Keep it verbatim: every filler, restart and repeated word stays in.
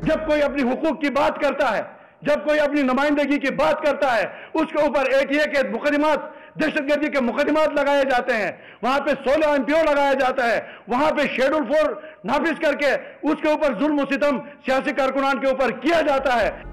जब कोई अपनी हुकूक की बात करता है, जब कोई अपनी नुमाइंदगी की बात करता है, उसके ऊपर एक एक के मुकदमात, दहशतगर्दी के मुकदमात लगाए जाते हैं, वहां पे सोलह एमपीओ लगाया जाता है, वहां पे शेड्यूल फोर नाफिज करके उसके ऊपर जुल्म सितम सियासी कारकुनान के ऊपर किया जाता है।